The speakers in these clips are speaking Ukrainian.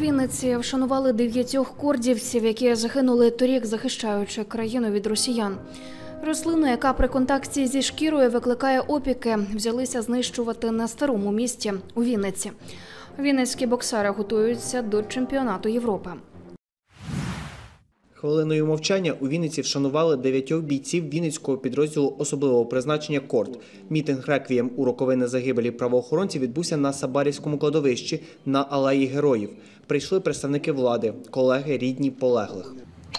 Вінниці вшанували 9 кордівців, які загинули торік, захищаючи країну від росіян. Рослину, яка при контакті зі шкірою викликає опіки, взялися знищувати на Старому місті у Вінниці. Вінницькі боксери готуються до чемпіонату Європи. Хвилиною мовчання у Вінниці вшанували 9 бійців Вінницького підрозділу особливого призначення «Корд». Мітинг-реквієм у роковини загибелі правоохоронців відбувся на Сабарівському кладовищі на Алеї Героїв. Прийшли представники влади, колеги, рідні полеглих.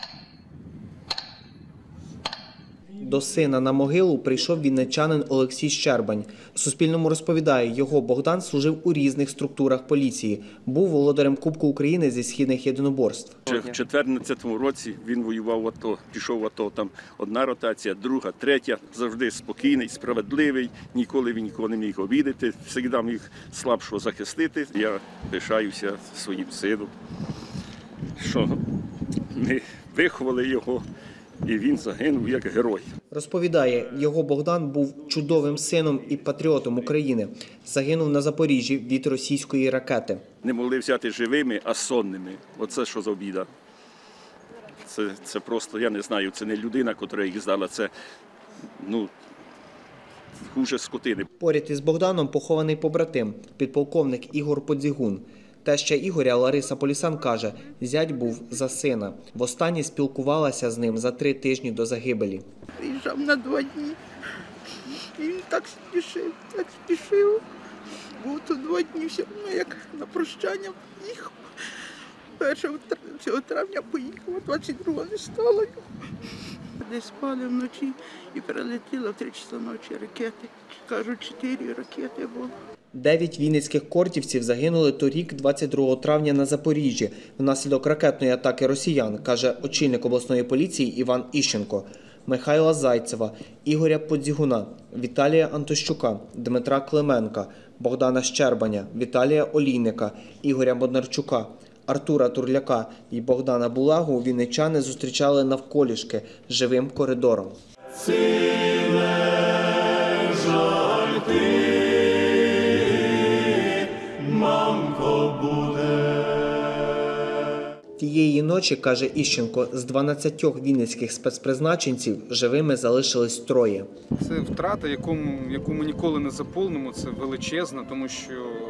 До сина на могилу прийшов вінничанин Олексій Щербань. Суспільному розповідає, його Богдан служив у різних структурах поліції. Був володарем Кубку України зі східних єдиноборств. В 2014 році він воював в АТО, пішов в АТО, там одна ротація, друга, третя. Завжди спокійний, справедливий, ніколи він нікого не міг обідати, завжди міг слабшого захистити. Я пишаюся своїм сином, що ми виховали його. І він загинув як герой. Розповідає, його Богдан був чудовим сином і патріотом України. Загинув на Запоріжжі від російської ракети. Не могли взяти живими, а сонними. Оце що за біда. Це просто, я не знаю, це не людина, яка їх здала, це, хуже скотини. Поряд із Богданом похований побратим, підполковник Ігор Подзігун. Теща Ігоря Лариса Полісан каже, зять був за сина. Востаннє спілкувалася з ним за 3 тижні до загибелі. Приїжджав на 2 дні. І він так спішив. Був тут 2 дні, все одно як на прощання поїхав. 1 травня поїхав, 22-го не стало його. Десь спали вночі і прилетіло в 3 часа ночі ракети. Кажуть, 4 ракети було. 9 вінницьких кордівців загинули торік 22 травня на Запоріжжі внаслідок ракетної атаки росіян, каже очільник обласної поліції Іван Іщенко. Михайла Зайцева, Ігоря Подзігуна, Віталія Антощука, Дмитра Клименка, Богдана Щербаня, Віталія Олійника, Ігоря Боднарчука, Артура Турляка і Богдана Булагу вінничани зустрічали навколішки живим коридором. Тієї ночі, каже Іщенко, з 12 вінницьких спецпризначенців живими залишились 3. Це втрата, яку ми ніколи не заповнимо, це величезна, тому що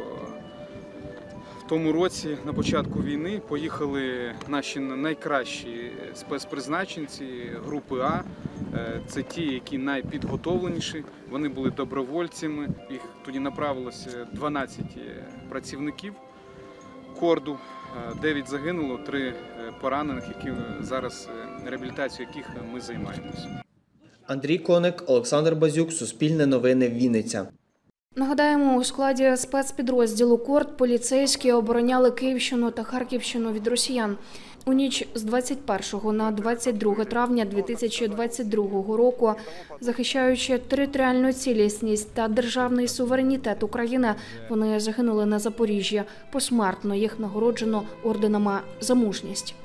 в тому році, на початку війни, поїхали наші найкращі спецпризначенці групи А. Це ті, які найпідготовленіші, вони були добровольцями, їх тоді направилося 12 працівників корду. 9 загинуло, 3 поранених, які зараз реабілітацією яких ми займаємося. Андрій Коник, Олександр Базюк, Суспільне новини, Вінниця. Нагадаємо, у складі спецпідрозділу «Корд» поліцейські обороняли Київщину та Харківщину від росіян. У ніч з 21 на 22 травня 2022 року, захищаючи територіальну цілісність та державний суверенітет України, вони загинули на Запоріжжі. Посмертно їх нагороджено орденами за мужність.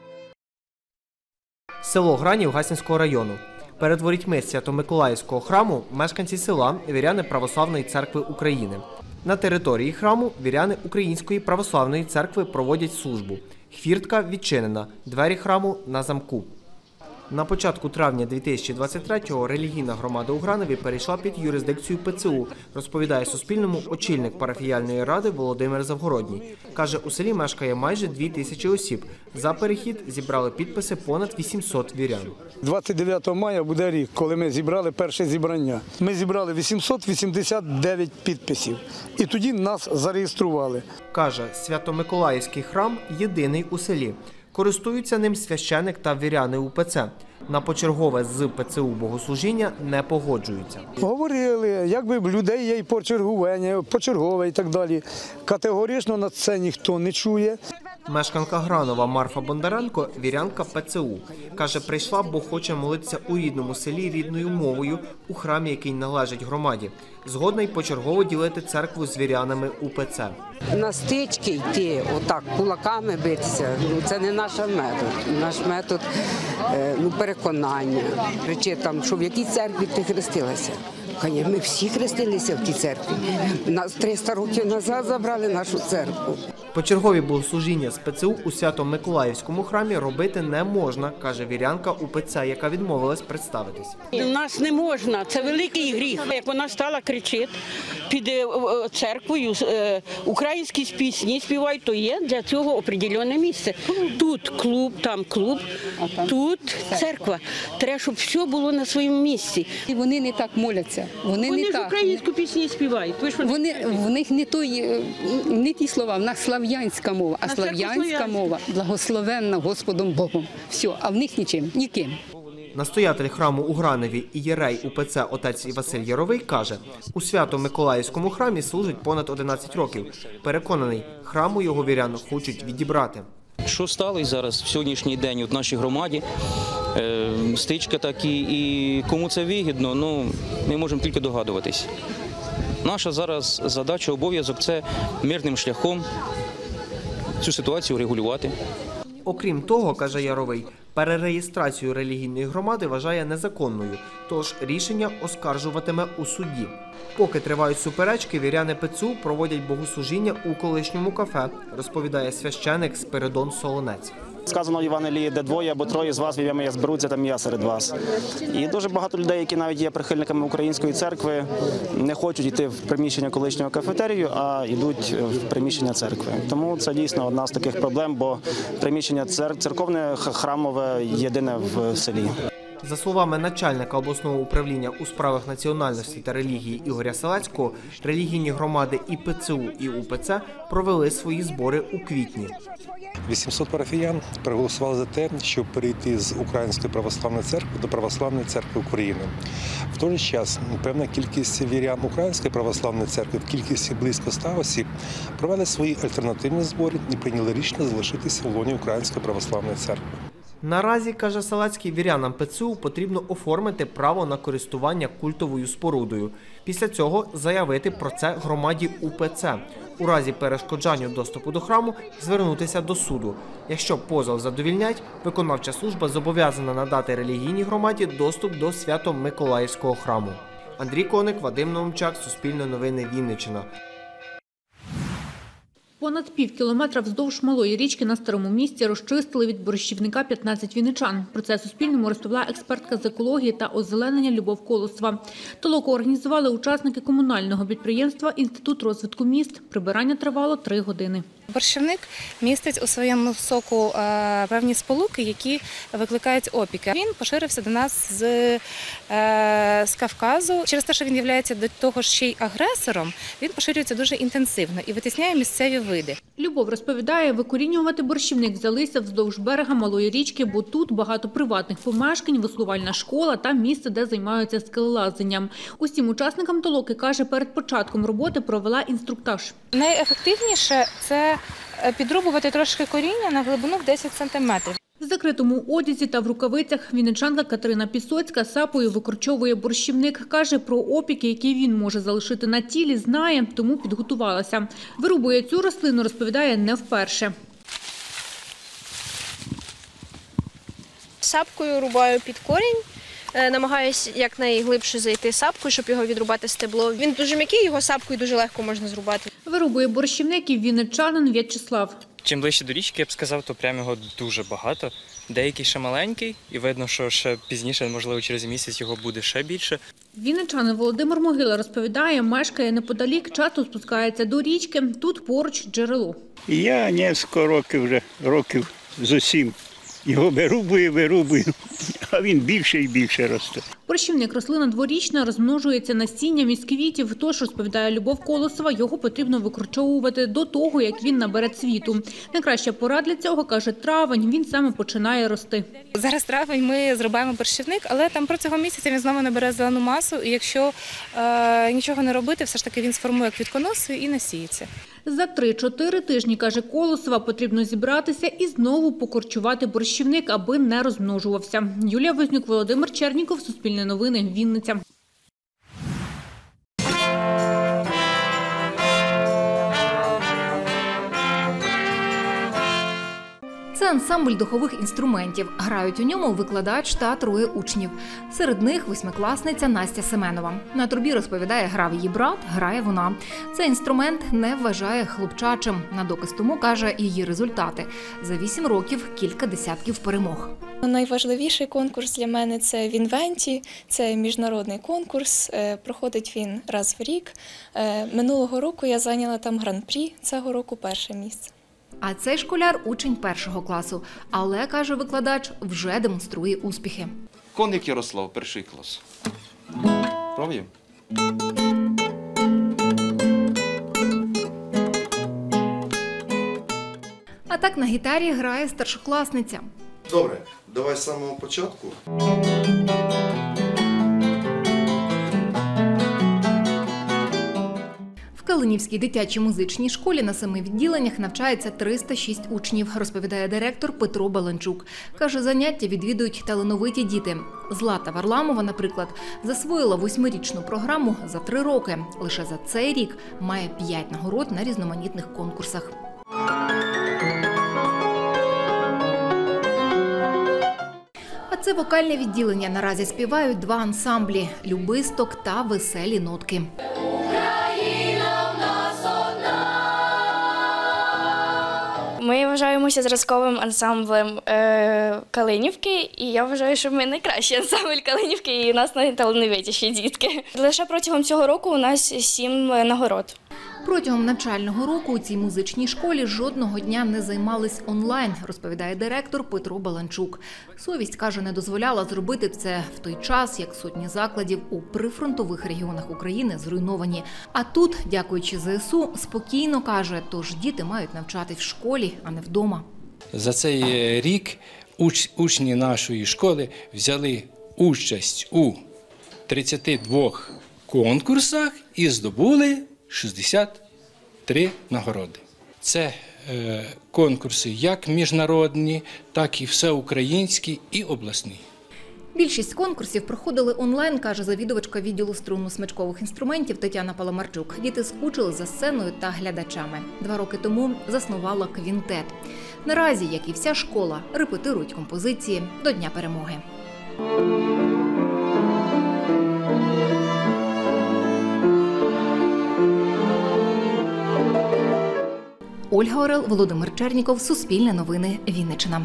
Село Гранів Гайсинського району. Перед ворітьми Свято-Миколаївського храму мешканці села – віряни Православної церкви України. На території храму віряни Української Православної церкви проводять службу. Хвіртка відчинена, двері храму на замку. На початку травня 2023-го релігійна громада у Гранові перейшла під юрисдикцію ПЦУ, розповідає Суспільному очільник парафіяльної ради Володимир Завгородній. Каже, у селі мешкає майже 2000 осіб. За перехід зібрали підписи понад 800 вірян. 29 мая буде рік, коли ми зібрали перше зібрання. Ми зібрали 889 підписів і тоді нас зареєстрували. Каже, Свято-Миколаївський храм єдиний у селі. Користуються ним священик та віряни УПЦ. На почергове з ПЦУ богослужіння не погоджуються. Говорили, якби людей є і почергове і так далі. Категорично на це ніхто не чує. Мешканка Гранова Марфа Бондаренко – вірянка ПЦУ. Каже, прийшла, бо хоче молитися у рідному селі рідною мовою у храмі, який належить громаді. Згодна й почергово ділити церкву з вірянами УПЦ. На стички йти, отак, кулаками битися, це не наш метод. Наш метод переконання. Речі там, що в якій церкві ти хрестилася. Ми всі хрестилися в тій церкві. Нас 300 років назад забрали нашу церкву. Почергові богослужіння служіння з ПЦУ у Свято-Миколаївському храмі робити не можна, каже вірянка УПЦ, яка відмовилась представитись. У нас не можна, це великий гріх. Як вона стала кричить під церквою, українські пісні співають, то є для цього определене місце. Тут клуб, там клуб, тут церква. Треба, щоб все було на своєму місці. Вони не так моляться. Вони ж українську пісні співають. В них не ті слова, в нас слав'янська мова, а слав'янська мова благословенна Господом Богом. Все, а в них ніким. Настоятель храму у Граневі і єрей УПЦ отець Василь Яровий каже, у Свято-Миколаївському храмі служить понад 11 років. Переконаний, храму його вірян хочуть відібрати. Що сталося зараз в сьогоднішній день в нашій громаді, стичка такі, і кому це вигідно, ми можемо тільки догадуватись. Наша зараз задача, обов'язок – це мирним шляхом цю ситуацію регулювати. Окрім того, каже Яровий, перереєстрацію релігійної громади вважає незаконною, тож рішення оскаржуватиме у суді. Поки тривають суперечки, віряни ПЦУ проводять богослужіння у колишньому кафе, розповідає священик Спиридон Солонець. Сказано в Євангелії, де двоє або троє з вас в ім'я моє зберуться, там я серед вас. І дуже багато людей, які навіть є прихильниками української церкви, не хочуть йти в приміщення колишнього кафетерію, а йдуть в приміщення церкви. Тому це дійсно одна з таких проблем, бо приміщення церковне, храмове єдине в селі. За словами начальника обласного управління у справах національності та релігії Ігоря Селецького, релігійні громади і ПЦУ, і УПЦ провели свої збори у квітні. 800 парафіян проголосували за те, щоб перейти з Української православної церкви до Православної церкви України. В той же час певна кількість вірян Української православної церкви, в кількості близько 100 осіб, провели свої альтернативні збори і прийняли рішення залишитися в лоні Української православної церкви. Наразі, каже Селецький, вірянам ПЦУ потрібно оформити право на користування культовою спорудою. Після цього заявити про це громаді УПЦ. У разі перешкоджання доступу до храму звернутися до суду. Якщо позов задовільнять, виконавча служба зобов'язана надати релігійній громаді доступ до Свято-Миколаївського храму. Андрій Коник, Вадим Наумчак, Суспільне новини, Вінниччина. Понад пів кілометра вздовж Малої річки на Старому Місті розчистили від борщівника 15 вінничан. Про це Суспільному розповіла експертка з екології та озеленення Любов Колосова. Толоку організували учасники комунального підприємства «Інститут розвитку міст». Прибирання тривало 3 години. Борщівник містить у своєму соку певні сполуки, які викликають опіки. Він поширився до нас з Кавказу. Через те, що він є до того ще й агресором, він поширюється дуже інтенсивно і витісняє місцеві види. Любов розповідає, викорінювати борщівник взялися вздовж берега Малої річки, бо тут багато приватних помешкань, веслувальна школа та місце, де займаються скелелазанням. Усім учасникам толоки, каже, перед початком роботи провела інструктаж. Найефективніше – це підрубувати трошки коріння на глибину в 10 сантиметрів. В закритому одязі та в рукавицях вінничанка Катерина Пісоцька сапою викорчовує борщівник. Каже, про опіки, які він може залишити на тілі, знає, тому підготувалася. Вирубує цю рослину, розповідає, не вперше. Сапкою рубаю під корінь. Намагаюся якнайглибше зайти сапкою, щоб його відрубати стебло. Він дуже м'який, його сапкою дуже легко можна зрубати. Вирубує борщівник і вінничанин В'ячеслав. Чим ближче до річки, я б сказав, то прямо його дуже багато. Деякий ще маленький, і видно, що ще пізніше, можливо, через місяць його буде ще більше. Вінничанин Володимир Могила розповідає, мешкає неподалік, часто спускається до річки, тут поруч джерело. Я кілька років з усім його вирубую, а він більше і більше росте. Борщівник – рослина дворічна, розмножується насінням із квітів. Тож, розповідає Любов Колосова, його потрібно викорчовувати до того, як він набере цвіту. Найкраща пора для цього, каже, травень, він саме починає рости. Зараз травень ми зрубаємо борщівник, але там протягом місяця він знову набере зелену масу, і якщо нічого не робити, все ж таки він сформує квітконоси і насіється. За 3-4 тижні, каже Колосова, потрібно зібратися і знову покорчувати борщівник, аби не розмножувався. Юлія Вознюк, Володимир Черніков, Суспільне новини, Вінниця. Це Це ансамбль духових інструментів. Грають у ньому викладач та 3 учнів. Серед них 8-класниця Настя Семенова. На трубі, розповідає, грав її брат, грає вона. Цей інструмент не вважає хлопчачим. На доказ тому, каже, її результати. За 8 років кілька десятків перемог. Найважливіший конкурс для мене – це в Інвенті. Це міжнародний конкурс. Проходить він раз в рік. Минулого року я зайняла там гран-прі, цього року перше місце. А цей школяр – учень 1 класу. Але, каже викладач, вже демонструє успіхи. Коник Ярослав, 1 клас. Пробуємо? А так на гітарі грає старшокласниця. Добре, давай з самого початку. В Калинівській дитячій музичній школі на 7 відділеннях навчається 306 учнів, розповідає директор Петро Баланчук. Каже, заняття відвідують талановиті діти. Злата Варламова, наприклад, засвоїла 8-річну програму за 3 роки. Лише за цей рік має 5 нагород на різноманітних конкурсах. А це вокальне відділення. Наразі співають 2 ансамблі – «Любисток» та «Веселі нотки». Ми вважаємося зразковим ансамблем Калинівки, і я вважаю, що ми найкращий ансамбль Калинівки, і у нас найталановитіші дітки. Лише протягом цього року у нас 7 нагород. Протягом навчального року у цій музичній школі жодного дня не займались онлайн, розповідає директор Петро Баланчук. Совість, каже, не дозволяла зробити це в той час, як сотні закладів у прифронтових регіонах України зруйновані. А тут, дякуючи ЗСУ, спокійно, каже, тож діти мають навчатись в школі, а не вдома. За цей рік учні нашої школи взяли участь у 32 конкурсах і здобули 63 нагороди. Це конкурси як міжнародні, так і всеукраїнські і обласні. Більшість конкурсів проходили онлайн, каже завідувачка відділу струнно-смичкових інструментів Тетяна Паламарчук. Діти скучили за сценою та глядачами. 2 роки тому заснувала квінтет. Наразі, як і вся школа, репетирують композиції до Дня перемоги. Ольга Орел, Володимир Черніков, Суспільне новини, Вінниччина.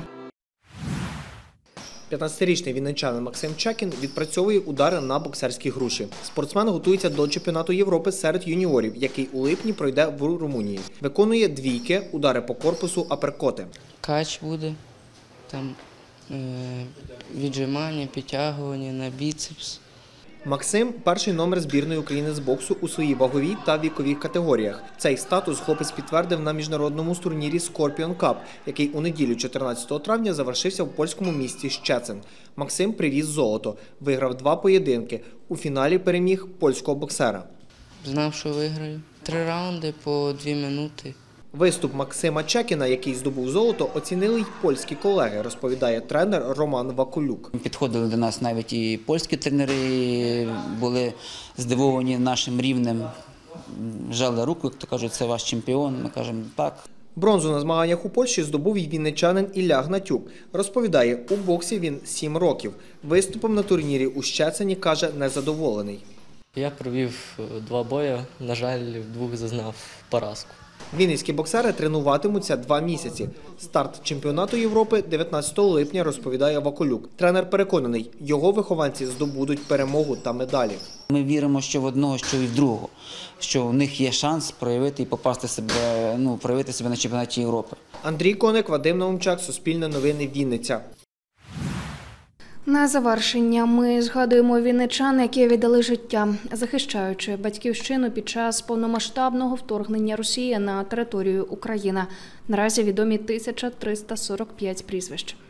15-річний вінничанин Максим Чекін відпрацьовує удари на боксерські груші. Спортсмен готується до чемпіонату Європи серед юніорів, який у липні пройде в Румунії. Виконує двійки, удари по корпусу, аперкоти. Кач буде, там віджимання, підтягування на біцепс. Максим – перший номер збірної України з боксу у своїй ваговій та віковій категоріях. Цей статус хлопець підтвердив на міжнародному турнірі Scorpion Cup, який у неділю 14 травня завершився в польському місті Щецин. Максим привіз золото, виграв 2 поєдинки. У фіналі переміг польського боксера. Знав, що виграю. 3 раунди по 2 минути. Виступ Максима Чекіна, який здобув золото, оцінили й польські колеги, розповідає тренер Роман Вакулюк. Підходили до нас навіть і польські тренери, були здивовані нашим рівнем, жали руку, як то кажуть, це ваш чемпіон, ми кажемо так. Бронзу на змаганнях у Польщі здобув і вінничанин Ілля Гнатюк. Розповідає, у боксі він 7 років. Виступом на турнірі у Щецині, каже, незадоволений. Я провів 2 бої, на жаль, в 2 зазнав поразку. Вінницькі боксери тренуватимуться 2 місяці. Старт чемпіонату Європи 19 липня, розповідає Вакулюк. Тренер переконаний, його вихованці здобудуть перемогу та медалі. Ми віримо, що в одного, що і в другого, що в них є шанс проявити і попасти себе, проявити себе на чемпіонаті Європи. Андрій Коник, Вадим Наумчак, Суспільне новини, Вінниця. На завершення ми згадуємо вінничан, які віддали життя, захищаючи батьківщину під час повномасштабного вторгнення Росії на територію України. Наразі відомі 1345 прізвищ.